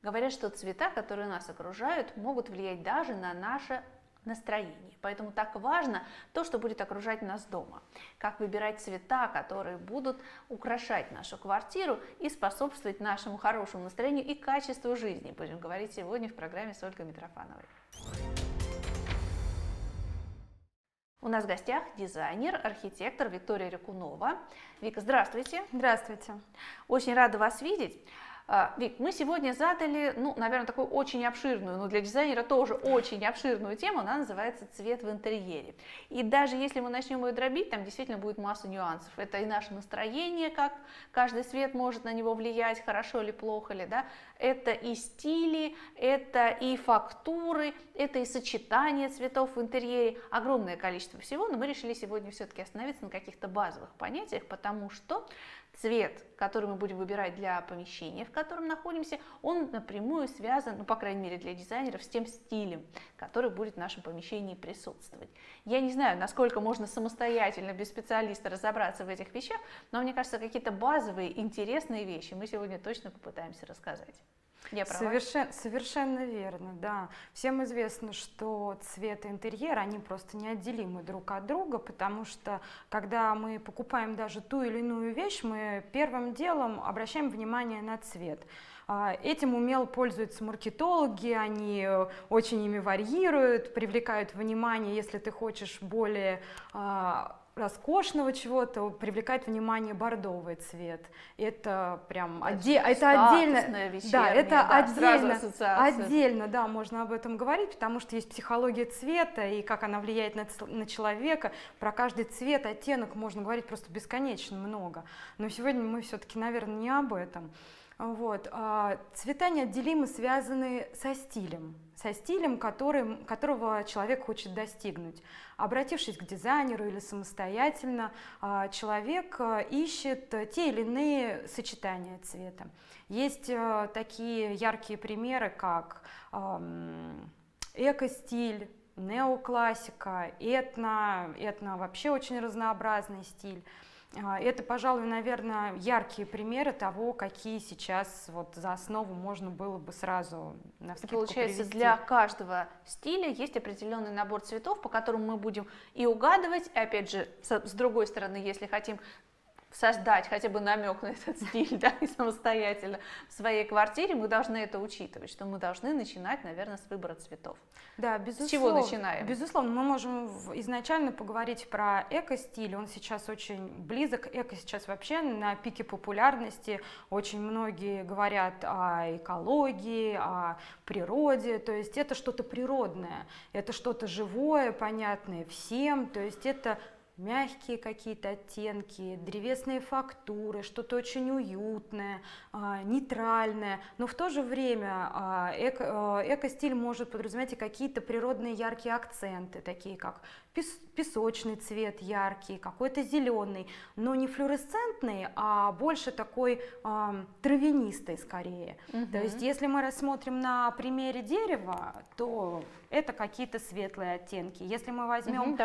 Говорят, что цвета, которые нас окружают, могут влиять даже на наше настроение. Поэтому так важно то, что будет окружать нас дома. Как выбирать цвета, которые будут украшать нашу квартиру и способствовать нашему хорошему настроению и качеству жизни. Будем говорить сегодня в программе с Ольгой Митрофановой. У нас в гостях дизайнер, архитектор Виктория Рякунова. Вика, здравствуйте. Здравствуйте. Очень рада вас видеть. Вик, мы сегодня задали, наверное, такую очень обширную, но для дизайнера тоже очень обширную тему, она называется «Цвет в интерьере». И даже если мы начнем ее дробить, там действительно будет масса нюансов. Это и наше настроение, как каждый цвет может на него влиять, хорошо или плохо ли, да? Это и стили, это и фактуры, это и сочетание цветов в интерьере, огромное количество всего, но мы решили сегодня все-таки остановиться на каких-то базовых понятиях, потому что цвет, который мы будем выбирать для помещения, в котором находимся, он напрямую связан, по крайней мере для дизайнеров, с тем стилем, который будет в нашем помещении присутствовать. Я не знаю, насколько можно самостоятельно, без специалиста разобраться в этих вещах, но мне кажется, какие-то базовые, интересные вещи мы сегодня точно попытаемся рассказать. Я права? Совершенно верно, да. Всем известно, что цвет и интерьер, они просто неотделимы друг от друга, потому что, когда мы покупаем даже ту или иную вещь, мы первым делом обращаем внимание на цвет. Этим умело пользуются маркетологи, они очень ими варьируют, привлекают внимание, если ты хочешь более роскошного чего-то, привлекает внимание бордовый цвет. Это прям отдельно, да, это отдельно, да, можно об этом говорить, потому что есть психология цвета и как она влияет на человека. Про каждый цвет, оттенок можно говорить просто бесконечно много. Но сегодня мы все-таки, наверное, не об этом. Вот. Цвета неотделимо связаны со стилем, которого человек хочет достигнуть. Обратившись к дизайнеру или самостоятельно, человек ищет те или иные сочетания цвета. Есть такие яркие примеры, как эко-стиль, неоклассика, этно вообще очень разнообразный стиль. Это, пожалуй, наверное, яркие примеры того, какие сейчас вот за основу можно было бы сразу навскидку Получается, привести. для каждого стиля есть определенный набор цветов, по которым мы будем и угадывать, и опять же, с другой стороны, если хотим создать хотя бы намек на этот стиль, да, и самостоятельно в своей квартире, мы должны это учитывать, что мы должны начинать, наверное, с выбора цветов. Да, безусловно. С чего начинаем? Безусловно, мы можем изначально поговорить про эко-стиль, он сейчас очень близок, эко сейчас вообще на пике популярности, очень многие говорят о экологии, о природе, то есть это что-то природное, это что-то живое, понятное всем, то есть это мягкие какие-то оттенки, древесные фактуры, что-то очень уютное, нейтральное, но в то же время эко-стиль может подразумевать и какие-то природные яркие акценты, такие как песочный цвет яркий, какой-то зеленый, но не флуоресцентный, а больше такой травянистый скорее. То есть если мы рассмотрим на примере дерева, то это какие-то светлые оттенки. Если мы возьмем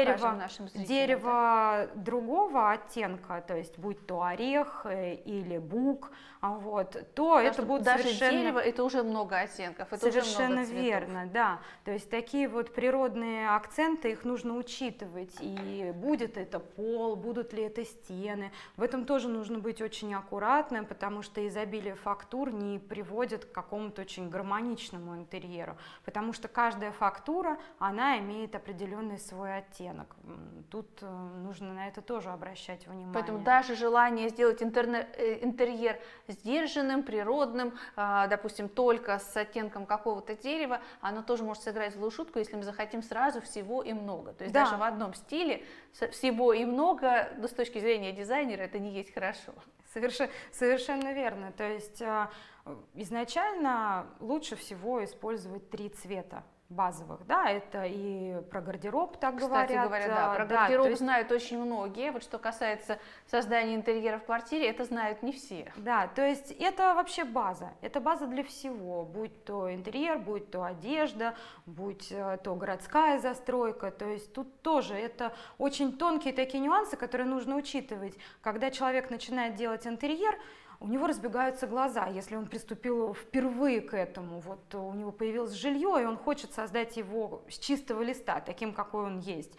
дерево другого оттенка, то есть будь то орех или бук, вот, то это будет даже дерево, это уже много оттенков, это совершенно уже много верно, да. То есть такие вот природные акценты, их нужно учитывать. И будет это пол, будут ли это стены. В этом тоже нужно быть очень аккуратным, потому что изобилие фактур не приводит к какому-то очень гармоничному интерьеру. Потому что каждая фактура, она имеет определенный свой оттенок. Тут нужно на это тоже обращать внимание. Поэтому даже желание сделать интерьер сдержанным, природным, допустим, только с оттенком какого-то дерева, оно тоже может сыграть злую шутку, если мы захотим сразу всего и много. То есть даже в одном стиле всего и много, но с точки зрения дизайнера, это не есть хорошо. Совершенно верно. То есть изначально лучше всего использовать 3 цвета базовых, да, это и про гардероб так Кстати говорят. Да, про гардероб знают очень многие, вот что касается создания интерьера в квартире, это знают не все. Да, то есть это вообще база, это база для всего, будь то интерьер, будь то одежда, будь то городская застройка, то есть тут тоже это очень тонкие такие нюансы, которые нужно учитывать, когда человек начинает делать интерьер. у него разбегаются глаза, если он приступил впервые к этому, вот у него появилось жилье, и он хочет создать его с чистого листа, таким, какой он есть.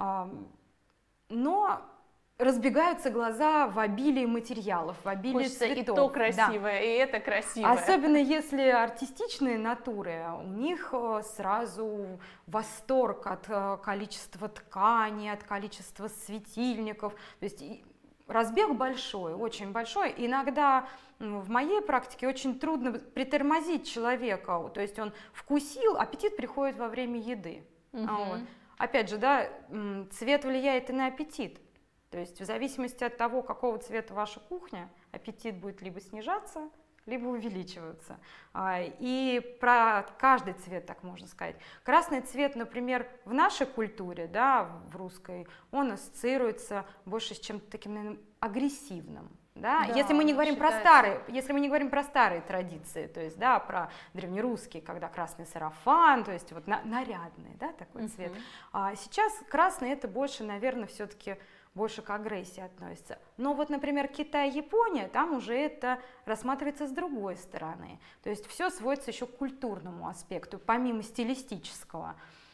Но разбегаются глаза в обилии материалов, в обилии Хочется цветов. И то красивое, и это красивое. Особенно если артистичные натуры, у них сразу восторг от количества ткани, от количества светильников. То есть разбег большой, очень большой. Иногда в моей практике очень трудно притормозить человека. То есть он вкусил, аппетит приходит во время еды. Вот. Опять же, да, цвет влияет и на аппетит. То есть в зависимости от того, какого цвета ваша кухня, аппетит будет либо снижаться, либо увеличиваться. И про каждый цвет так можно сказать. Красный цвет, например, в нашей культуре, да, в русской, он ассоциируется больше с чем-то таким, наверное, агрессивным. Да? Да, если мы не говорим считается... про старые традиции, то есть, да, про древнерусские, когда красный сарафан, то есть вот нарядный, да, такой цвет. А сейчас красный это больше, наверное, все-таки больше к агрессии относится. Но вот, например, Китай, Япония, там уже это рассматривается с другой стороны. То есть все сводится еще к культурному аспекту, помимо стилистического.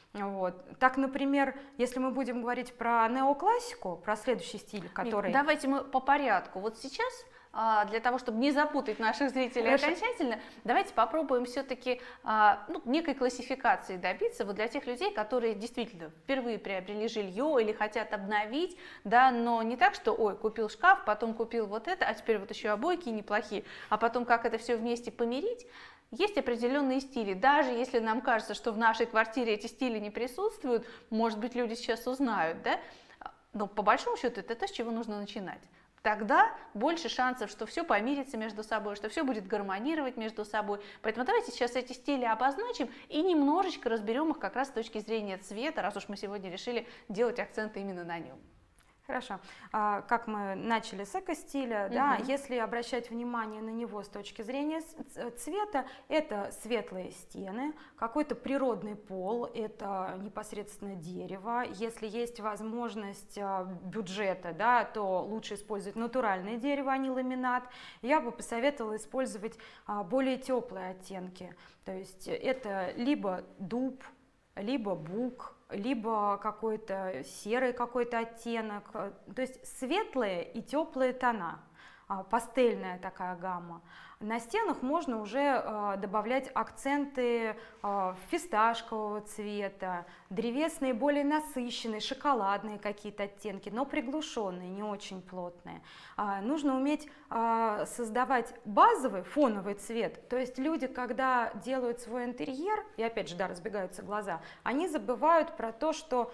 Вот. Так, например, если мы будем говорить про неоклассику, про следующий стиль, который... Давайте мы по порядку. Вот сейчас, для того, чтобы не запутать наших зрителей окончательно, давайте попробуем все-таки некой классификации добиться вот для тех людей, которые действительно впервые приобрели жилье или хотят обновить, да, но не так, что, ой, купил шкаф, потом купил вот это, а теперь вот еще обойки неплохие, а потом как это все вместе помирить. Есть определенные стили, даже если нам кажется, что в нашей квартире эти стили не присутствуют, может быть, люди сейчас узнают, да, но по большому счету это то, с чего нужно начинать. Тогда больше шансов, что все помирится между собой, что все будет гармонировать между собой. Поэтому давайте сейчас эти стили обозначим и немножечко разберем их как раз с точки зрения цвета, раз уж мы сегодня решили делать акценты именно на нем. Хорошо. Как мы начали с эко-стиля, да, если обращать внимание на него с точки зрения цвета, это светлые стены, какой-то природный пол, это непосредственно дерево. Если есть возможность бюджета, да, то лучше использовать натуральное дерево, а не ламинат. Я бы посоветовала использовать более теплые оттенки. То есть это либо дуб, либо бук, либо какой-то серый какой-то оттенок, то есть светлые и теплые тона, пастельная такая гамма. На стенах можно уже добавлять акценты фисташкового цвета, древесные, более насыщенные, шоколадные какие-то оттенки, но приглушенные, не очень плотные. Нужно уметь создавать базовый фоновый цвет, то есть люди, когда делают свой интерьер, и опять же, да, разбегаются глаза, они забывают про то, что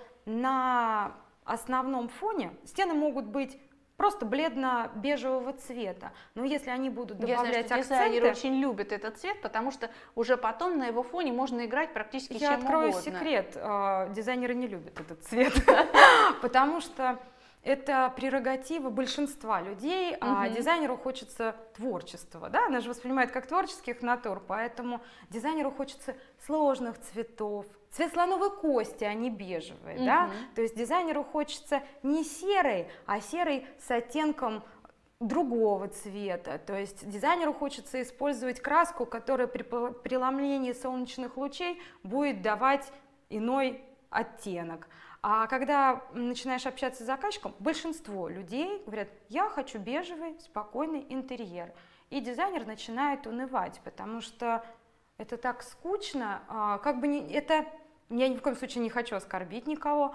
на основном фоне стены могут быть просто бледно-бежевого цвета. Но если они будут добавлять акценты... Дизайнеры очень любят этот цвет, потому что уже потом на его фоне можно играть практически чем угодно. Я открою секрет. Дизайнеры не любят этот цвет, потому что это прерогатива большинства людей, а дизайнеру хочется творчества, да, она же воспринимает как творческих натур, поэтому дизайнеру хочется сложных цветов, цвет слоновой кости, а не бежевый, да, то есть дизайнеру хочется не серый, а серый с оттенком другого цвета, то есть дизайнеру хочется использовать краску, которая при преломлении солнечных лучей будет давать иной оттенок. А когда начинаешь общаться с заказчиком, большинство людей говорят: я хочу бежевый, спокойный интерьер. И дизайнер начинает унывать, потому что это так скучно, как бы это, я ни в коем случае не хочу оскорбить никого.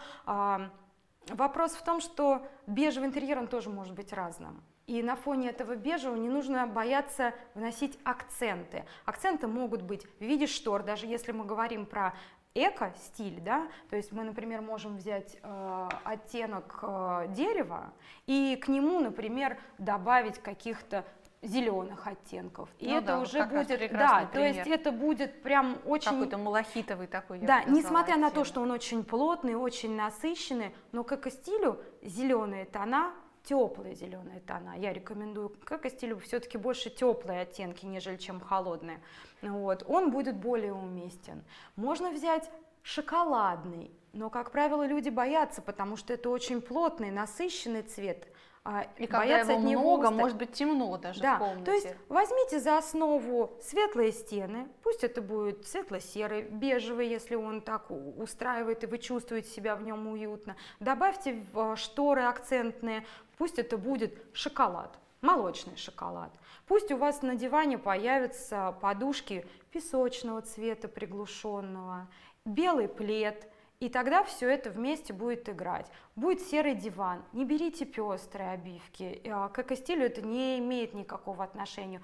Вопрос в том, что бежевый интерьер, он тоже может быть разным. И на фоне этого бежевого не нужно бояться вносить акценты. Акценты могут быть в виде штор, даже если мы говорим про эко-стиль, да, то есть мы, например, можем взять оттенок дерева и к нему, например, добавить каких-то зеленых оттенков. И это да, уже будет, да, то есть это будет прям очень... Какой-то малахитовый такой. Да, несмотря на то, что он очень плотный, очень насыщенный, но к эко-стилю зеленые тона, теплые зеленые тона. Я рекомендую к эко-стилю все-таки больше теплые оттенки, нежели чем холодные. Вот. Он будет более уместен. Можно взять шоколадный, но, как правило, люди боятся, потому что это очень плотный, насыщенный цвет. И когда бояться его от него много, устать. может быть темно даже в комнате. То есть возьмите за основу светлые стены, пусть это будет светло-серый, бежевый, если он так устраивает и вы чувствуете себя в нем уютно. Добавьте шторы акцентные, пусть это будет шоколад, молочный шоколад. Пусть у вас на диване появятся подушки песочного цвета приглушенного, белый плед. И тогда все это вместе будет играть. Будет серый диван, не берите пестрые обивки, к эко-стилю это не имеет никакого отношения.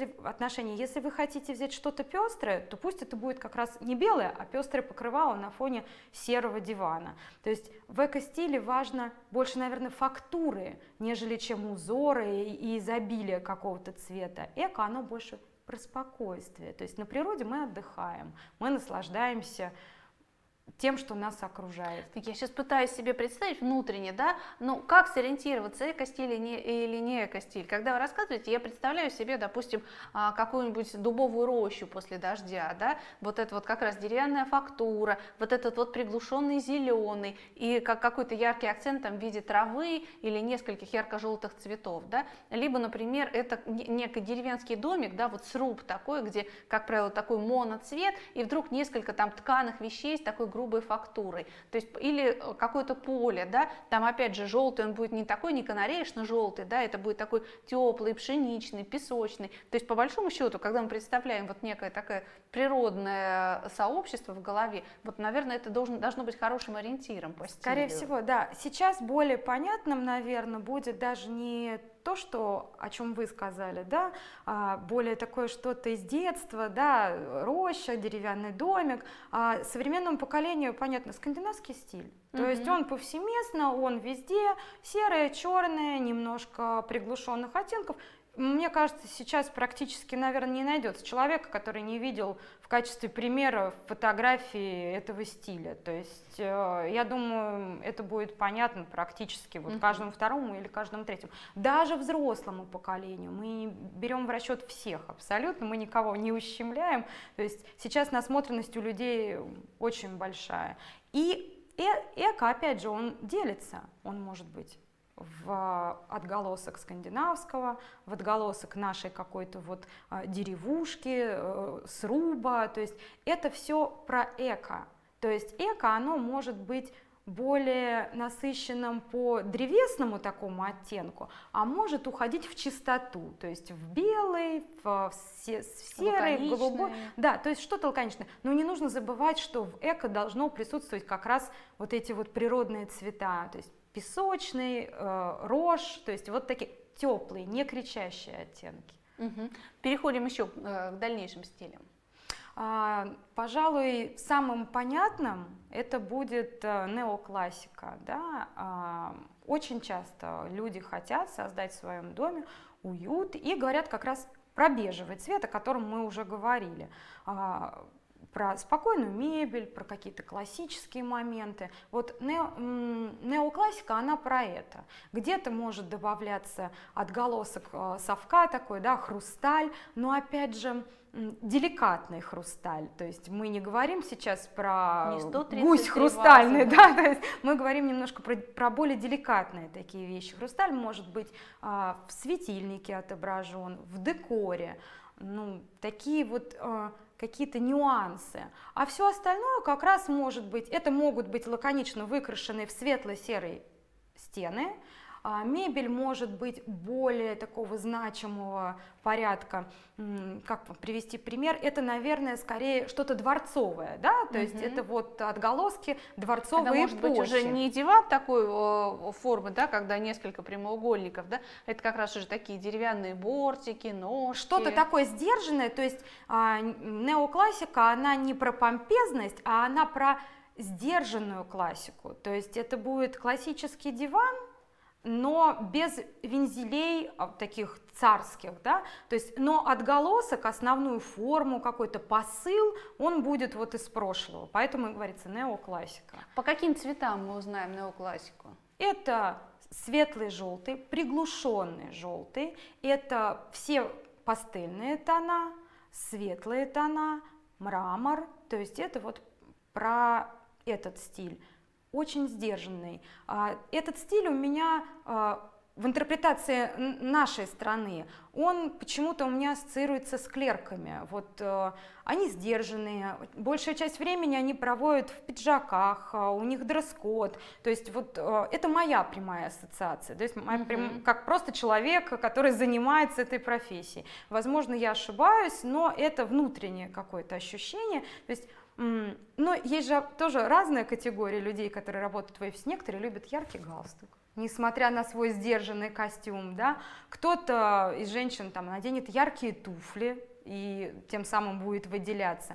Если вы хотите взять что-то пестрое, то пусть это будет как раз не белое, а пестрое покрывало на фоне серого дивана. То есть в эко-стиле важно больше, наверное, фактуры, нежели чем узоры и изобилие какого-то цвета. Эко, оно больше про спокойствие. То есть на природе мы отдыхаем, мы наслаждаемся тем, что нас окружает. Я сейчас пытаюсь себе представить внутренне, да, ну как сориентироваться, эко-стиль или не эко-стиль. Когда вы рассказываете, я представляю себе, допустим, какую-нибудь дубовую рощу после дождя, да, вот это вот как раз деревянная фактура, вот этот вот приглушенный зеленый и какой-то яркий акцент там в виде травы или нескольких ярко-желтых цветов, да, либо, например, это некий деревенский домик, да, вот сруб такой, где, как правило, такой моноцвет и вдруг несколько там тканых вещей с такой грубой фактурой, то есть или какое-то поле, да, там опять же желтый, он будет не такой, не канареечно-желтый, да, это будет такой теплый, пшеничный, песочный, то есть по большому счету, когда мы представляем вот некое такое природное сообщество в голове, вот, наверное, это должно быть хорошим ориентиром по стилю. Скорее всего, да. Сейчас более понятным, наверное, будет даже не то, о чем вы сказали, да, более такое что-то из детства, да, роща, деревянный домик. Современному поколению, понятно, скандинавский стиль. То есть он повсеместно, он везде, серое, черное, немножко приглушенных оттенков. Мне кажется, сейчас практически, наверное, не найдется человека, который не видел в качестве примера фотографии этого стиля. То есть, я думаю, это будет понятно практически вот каждому второму или каждому третьему. Даже взрослому поколению. Мы берем в расчет всех абсолютно, мы никого не ущемляем. То есть сейчас насмотренность у людей очень большая. И эко, опять же, он делится, он может быть в отголосок скандинавского, в отголосок нашей какой-то вот деревушки, сруба, то есть это все про эко. То есть эко, оно может быть более насыщенным по древесному такому оттенку, а может уходить в чистоту, то есть в белый, в серый, в голубой. Да, то есть что-то лаконичное. Но не нужно забывать, что в эко должно присутствовать как раз вот эти вот природные цвета, то есть песочный, рожь, то есть вот такие теплые, не кричащие оттенки. Переходим еще к дальнейшим стилям. Пожалуй, самым понятным это будет неоклассика. Да? Очень часто люди хотят создать в своем доме уют и говорят как раз про бежевый цвет, о котором мы уже говорили. Про спокойную мебель, про какие-то классические моменты. Вот неоклассика, она про это. Где-то может добавляться отголосок совка такой, да, хрусталь, но опять же деликатный хрусталь. То есть мы не говорим сейчас про гусь хрустальный, да, то есть мы говорим немножко про более деликатные такие вещи. Хрусталь может быть в светильнике отображен, в декоре, ну, такие вот какие-то нюансы. А все остальное как раз может быть, это могут быть лаконично выкрашенные в светло-серые стены, мебель может быть более такого значимого порядка. Как привести пример? Это, наверное, скорее что-то дворцовое, да? То есть это вот отголоски дворцовой эпохи. Может быть уже не диван такой формы, да, когда несколько прямоугольников, да? Это как раз уже такие деревянные бортики, ножки. Что-то такое сдержанное, то есть неоклассика, она не про помпезность, а она про сдержанную классику. То есть это будет классический диван, но без вензелей таких царских, да, то есть, но отголосок, основную форму, какой-то посыл, он будет вот из прошлого, поэтому и говорится неоклассика. По каким цветам мы узнаем неоклассику? Это светлый желтый, приглушенный желтый, это все пастельные тона, светлые тона, мрамор, то есть это вот про этот стиль. Очень сдержанный. Этот стиль у меня в интерпретации нашей страны, он почему-то у меня ассоциируется с клерками. Вот они сдержанные, большая часть времени они проводят в пиджаках, у них дресс-код. То есть вот это моя прямая ассоциация, то есть как просто человек, который занимается этой профессией. Возможно, я ошибаюсь, но это внутреннее какое-то ощущение. То есть, но есть же тоже разные категории людей, которые работают в офисе. Некоторые любят яркий галстук, несмотря на свой сдержанный костюм, да, кто-то из женщин там наденет яркие туфли и тем самым будет выделяться.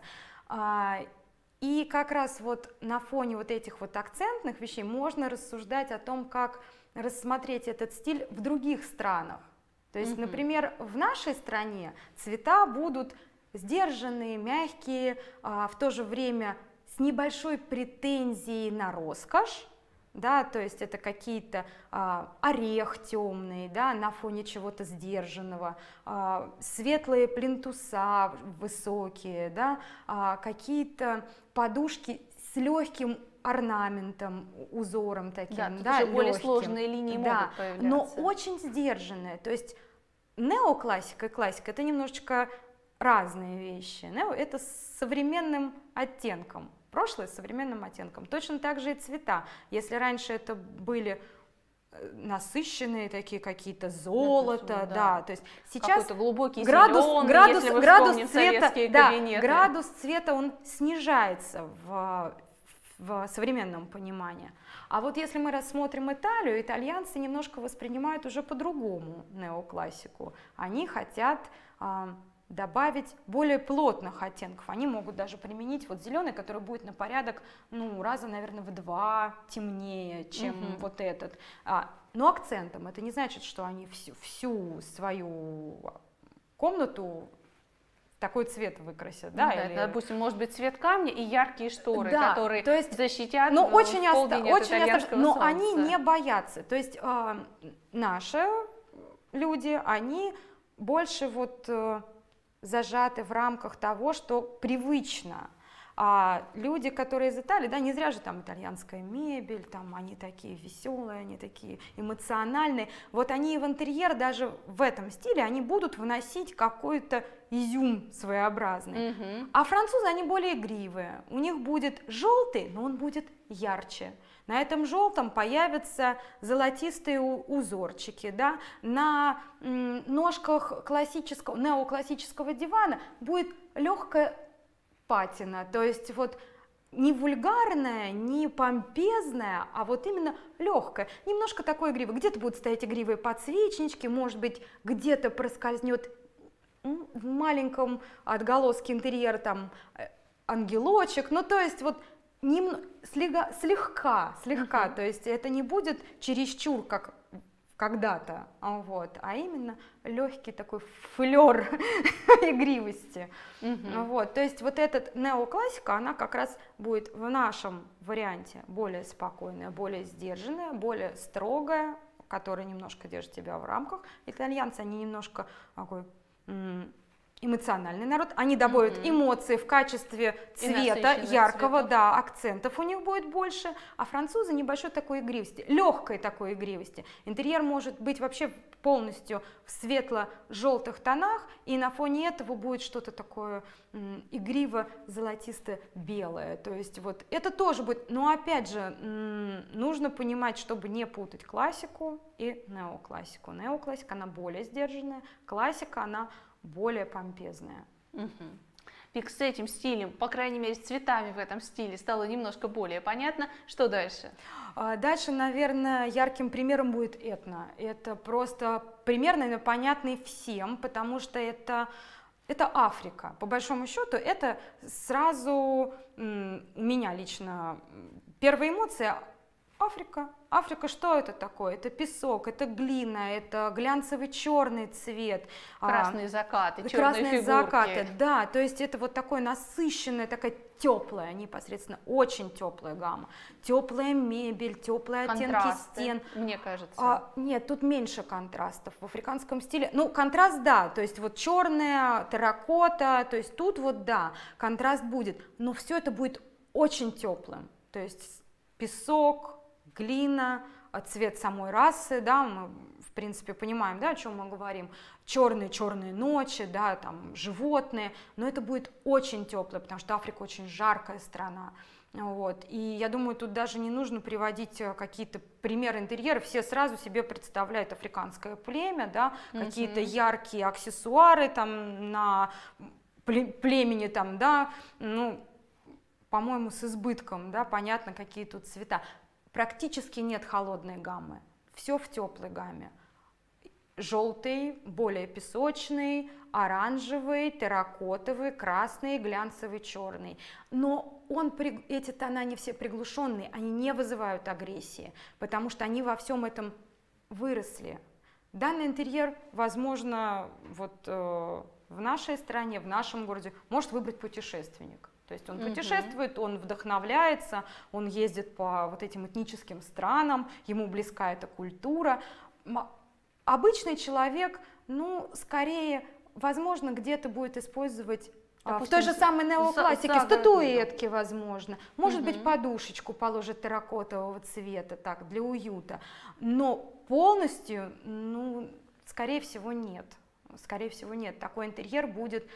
И как раз вот на фоне вот этих вот акцентных вещей можно рассуждать о том, как рассмотреть этот стиль в других странах. То есть, например, в нашей стране цвета будут сдержанные, мягкие, в то же время с небольшой претензией на роскошь. Да, то есть это какие-то орех темный, да, на фоне чего-то сдержанного, светлые плинтуса высокие, да, какие-то подушки с легким орнаментом, узором таким, да, уже более легким. сложные линии могут появляться. Но очень сдержанные, то есть неоклассика и классика это немножечко разные вещи. Нео это с современным оттенком. Прошлое с современным оттенком. Точно так же и цвета. Если раньше это были насыщенные такие какие-то золото, да, то есть сейчас какой-то глубокий градус цвета, градус цвета он снижается в современном понимании. А вот если мы рассмотрим Италию, итальянцы немножко воспринимают уже по-другому неоклассику. Они хотят добавить более плотных оттенков. Они могут даже применить вот зеленый, который будет на порядок, ну, раза, наверное, в 2 темнее, чем вот этот. Но акцентом. Это не значит, что они всю свою комнату такой цвет выкрасят. Да, или... Допустим, может быть цвет камня и яркие шторы, да, которые то есть, защитят очень осторожно, но они не боятся. То есть наши люди, они больше вот зажаты в рамках того, что привычно. А люди, которые из Италии, да, не зря же там итальянская мебель, там они такие веселые, они такие эмоциональные. Вот они в интерьер даже в этом стиле, они будут вносить какой-то изюм своеобразный. А французы, они более игривые. У них будет желтый, но он будет ярче. На этом желтом появятся золотистые узорчики, да? На ножках неоклассического дивана будет легкая патина, то есть вот не вульгарная, не помпезная, а вот именно легкая, немножко такой игривой. Где-то будут стоять игривые подсвечнички, может быть, где-то проскользнет в маленьком отголоске интерьера там ангелочек, ну то есть вот слегка, то есть это не будет чересчур, как когда-то, вот, а именно легкий такой флер игривости. Вот, то есть вот эта неоклассика, она как раз будет в нашем варианте более спокойная, более сдержанная, более строгая, которая немножко держит тебя в рамках. Итальянцы, они немножко такой эмоциональный народ, они добавят эмоции в качестве цвета, яркого, да, акцентов у них будет больше, а французы небольшой такой игривости, легкой такой игривости. Интерьер может быть вообще полностью в светло-желтых тонах, и на фоне этого будет что-то такое игриво-золотисто-белое, то есть вот это тоже будет, но опять же нужно понимать, чтобы не путать классику и неоклассику. Неоклассика, она более сдержанная, классика, она более помпезная. Вик, с этим стилем, по крайней мере, с цветами в этом стиле стало немножко более понятно. Что дальше? Дальше, наверное, ярким примером будет этно. Это просто примерно понятный всем, потому что это Африка. По большому счету, это сразу у меня лично первая эмоция – Африка. Африка, что это такое? Это песок, это глина, это глянцевый черный цвет. Красные закаты, черные фигурки. Закаты, да, то есть это вот такое насыщенная, такая теплая, непосредственно очень теплая гамма. Теплая мебель, теплые оттенки стен. Мне кажется. Нет, тут меньше контрастов в африканском стиле. Ну, контраст, да, то есть вот черная, терракота, то есть тут вот, да, контраст будет, но все это будет очень теплым. То есть песок, глина, цвет самой расы, да, мы в принципе, понимаем, да, о чем мы говорим. Черные ночи, да, там животные, но это будет очень тепло, потому что Африка очень жаркая страна. Вот. И я думаю, тут даже не нужно приводить какие-то примеры интерьеров, все сразу себе представляют африканское племя, да, какие-то яркие аксессуары там на племени, там, да, ну, по-моему, с избытком, да, понятно, какие тут цвета. Практически нет холодной гаммы, все в теплой гамме. Желтый, более песочный, оранжевый, терракотовый, красный, глянцевый, черный. Но эти тона, они все приглушенные, они не вызывают агрессии, потому что они во всем этом выросли. Данный интерьер, возможно, вот в нашей стране, в нашем городе может выбрать путешественник. То есть он путешествует, он вдохновляется, он ездит по вот этим этническим странам, ему близка эта культура. Обычный человек, ну, скорее, возможно, где-то будет использовать в той же самой неоклассике статуэтки, возможно. Может быть, подушечку положит терракотового цвета, так, для уюта. Но полностью, ну, скорее всего, нет. Скорее всего, нет. Такой интерьер будет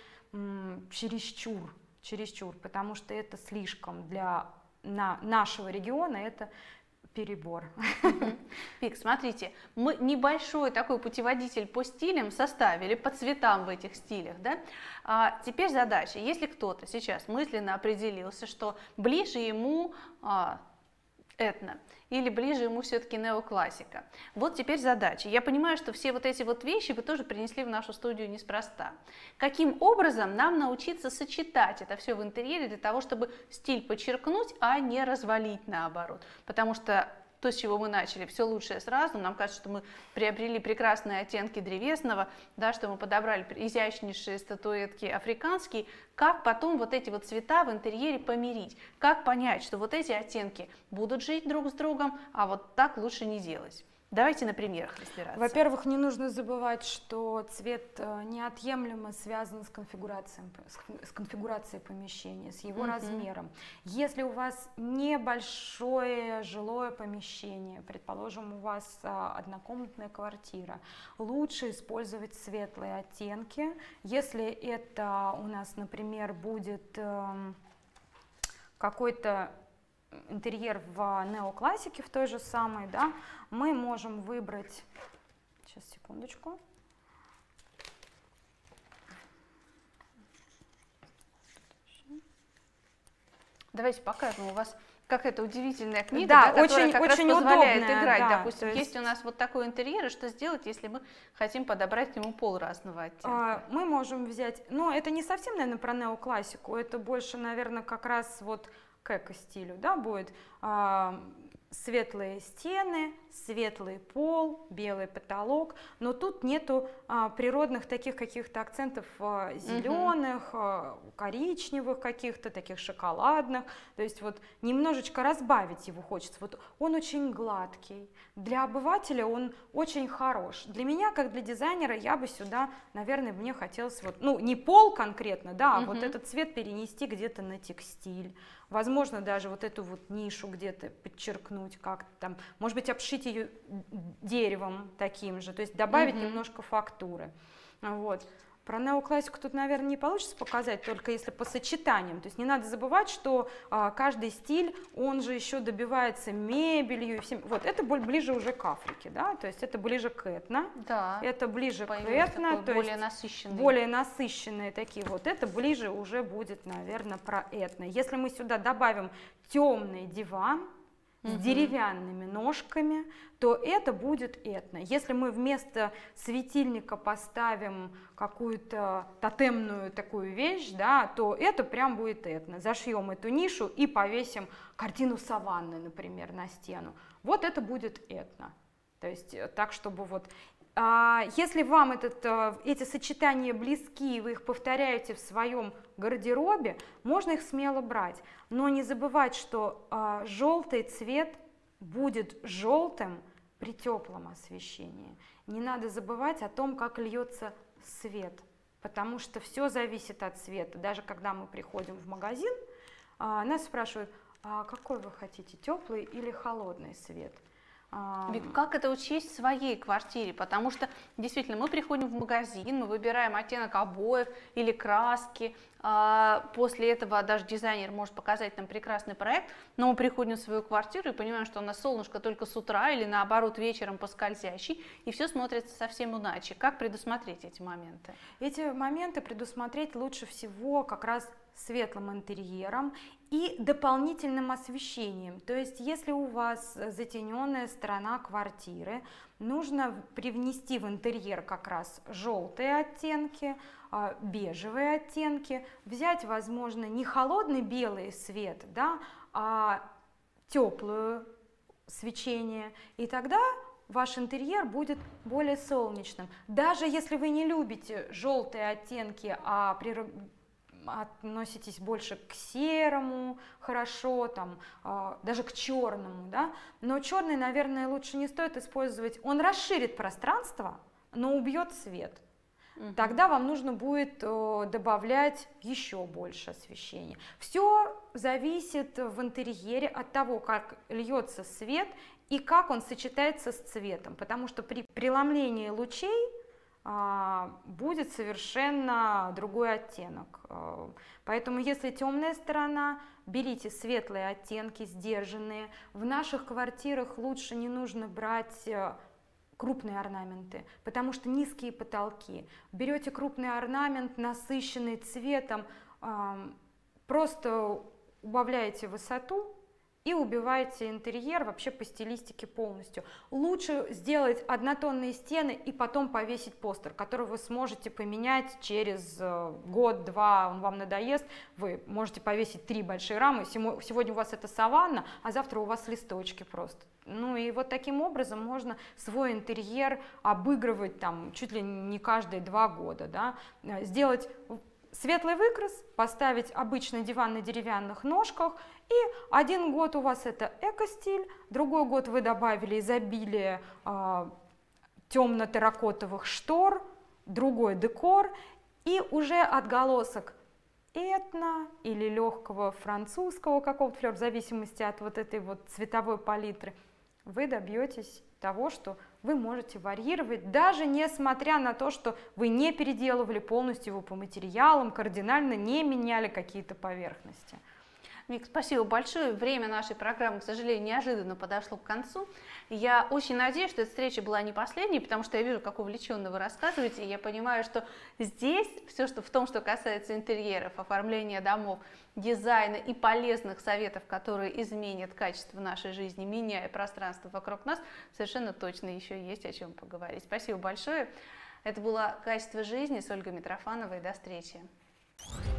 чересчур, потому что это слишком для нашего региона, это перебор. Вик, смотрите, мы небольшой такой путеводитель по стилям составили, по цветам в этих стилях, да? А теперь задача, если кто-то сейчас мысленно определился, что ближе ему этно, или ближе ему все-таки неоклассика. Вот теперь задача. Я понимаю, что все вот эти вот вещи вы тоже принесли в нашу студию неспроста. Каким образом нам научиться сочетать это все в интерьере для того, чтобы стиль подчеркнуть, а не развалить наоборот? Потому что то, с чего мы начали, все лучшее сразу, нам кажется, что мы приобрели прекрасные оттенки древесного, да, что мы подобрали изящнейшие статуэтки африканские, как потом вот эти вот цвета в интерьере помирить, как понять, что вот эти оттенки будут жить друг с другом, а вот так лучше не делать. Давайте на примерах разбираться. Во-первых, не нужно забывать, что цвет неотъемлемо связан с конфигурацией помещения, с его размером. Если у вас небольшое жилое помещение, предположим, у вас однокомнатная квартира, лучше использовать светлые оттенки. Если это у нас, например, будет какой-то интерьер в неоклассике, в той же самой, да, мы можем выбрать, сейчас, секундочку, давайте покажем, у вас какая-то удивительная книга, да, да, которая очень, как очень раз позволяет удобная, играть, да, допустим, есть у нас вот такой интерьер, и что сделать, если мы хотим подобрать к нему пол разного оттенка? Мы можем взять, ну, это не совсем, наверное, про неоклассику, это больше, наверное, как раз вот к эко-стилю, да, будет светлые стены, светлый пол, белый потолок, но тут нету природных таких каких-то акцентов зеленых, коричневых каких-то, таких шоколадных, то есть вот немножечко разбавить его хочется. Вот он очень гладкий, для обывателя он очень хорош. Для меня, как для дизайнера, я бы сюда, наверное, мне хотелось вот, ну, не пол конкретно, да, а вот этот цвет перенести где-то на текстиль. Возможно, даже вот эту вот нишу где-то подчеркнуть как-то там, может быть, обшить ее деревом таким же, то есть добавить немножко фактуры. Вот. Про неоклассику тут, наверное, не получится показать, только если по сочетаниям. То есть не надо забывать, что каждый стиль, он же еще добивается мебелью и всем. Вот это ближе уже к Африке, да, то есть это ближе к этно. Да. Это ближе к этно, то более есть насыщенный. более насыщенные такие. Вот это ближе уже будет, наверное, про этно. Если мы сюда добавим темный диван с деревянными ножками, то это будет этно. Если мы вместо светильника поставим какую-то тотемную такую вещь, да, то это прям будет этно. Зашьем эту нишу и повесим картину саванны, например, на стену. Вот это будет этно. То есть так, чтобы вот... Если вам эти сочетания близки, вы их повторяете в своем гардеробе, можно их смело брать. Но не забывать, что желтый цвет будет желтым при теплом освещении. Не надо забывать о том, как льется свет, потому что все зависит от цвета. Даже когда мы приходим в магазин, нас спрашивают, какой вы хотите, теплый или холодный свет? Ведь как это учесть в своей квартире? Потому что действительно мы приходим в магазин, мы выбираем оттенок обоев или краски, после этого даже дизайнер может показать нам прекрасный проект, но мы приходим в свою квартиру и понимаем, что у нас солнышко только с утра или наоборот вечером поскользящий, и все смотрится совсем иначе. Как предусмотреть эти моменты? Эти моменты предусмотреть лучше всего как раз светлым интерьером и дополнительным освещением. То есть, если у вас затененная сторона квартиры, нужно привнести в интерьер как раз желтые оттенки, бежевые оттенки, взять, возможно, не холодный белый свет, да, а теплое свечение, и тогда ваш интерьер будет более солнечным. Даже если вы не любите желтые оттенки, а относитесь больше к серому, хорошо, там, даже к черному, да? Но черный, наверное, лучше не стоит использовать. Он расширит пространство, но убьет свет. Тогда вам нужно будет добавлять еще больше освещения. Все зависит в интерьере от того, как льется свет и как он сочетается с цветом, потому что при преломлении лучей будет совершенно другой оттенок. Поэтому, если темная сторона, берите светлые оттенки, сдержанные. В наших квартирах лучше не нужно брать крупные орнаменты, потому что низкие потолки. Берете крупный орнамент, насыщенный цветом, просто убавляете высоту и убиваете интерьер вообще по стилистике полностью. Лучше сделать однотонные стены и потом повесить постер, который вы сможете поменять через год-два, он вам надоест, вы можете повесить 3 большие рамы, сегодня у вас это саванна, а завтра у вас листочки просто. Ну и вот таким образом можно свой интерьер обыгрывать там чуть ли не каждые 2 года, да? Сделать светлый выкрас, поставить обычный диван на деревянных ножках, и 1 год у вас это эко-стиль, другой год вы добавили изобилие темно-терракотовых штор, другой декор, и уже отголосок этно или легкого французского какого-то флера, в зависимости от вот этой вот цветовой палитры, вы добьетесь того, что вы можете варьировать, даже несмотря на то, что вы не переделывали полностью его по материалам, кардинально не меняли какие-то поверхности. Вик, спасибо большое. Время нашей программы, к сожалению, неожиданно подошло к концу. Я очень надеюсь, что эта встреча была не последней, потому что я вижу, как увлеченно вы рассказываете, и я понимаю, что здесь все, что в том, что касается интерьеров, оформления домов, дизайна и полезных советов, которые изменят качество нашей жизни, меняя пространство вокруг нас, совершенно точно еще есть о чем поговорить. Спасибо большое. Это было «Качество жизни» с Ольгой Митрофановой. До встречи.